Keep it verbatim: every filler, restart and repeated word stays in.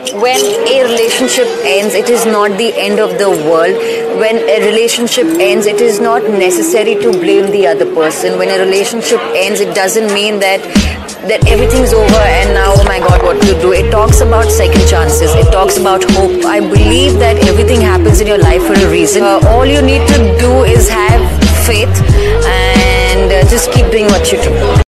when a relationship ends, it is not the end of the world. When a relationship ends, it is not necessary to blame the other person. When a relationship ends, it doesn't mean that that everything's over and now, oh my God, what to do? It talks about second chances. It talks about hope. I believe that everything happens in your life for a reason. Uh, all you need to do is have faith and uh, just keep doing what you do.